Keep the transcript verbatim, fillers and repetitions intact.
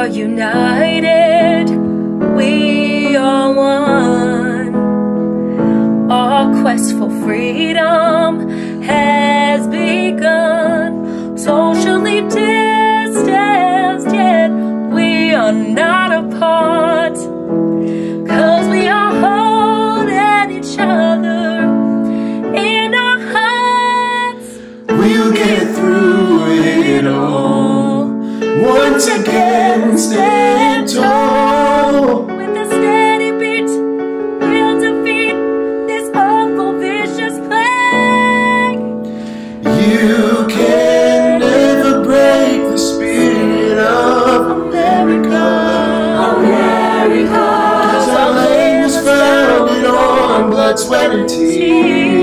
are united, we are one. Our quest for freedom has begun. Socially distanced, yet we are not apart, 'cause we are holding each other in our hearts. We'll get through it all. Once again, stand tall. With a steady beat, we'll defeat this awful, vicious plague. You can never break the spirit of America. America, 'Cause our land was founded on blood, sweat, and tears.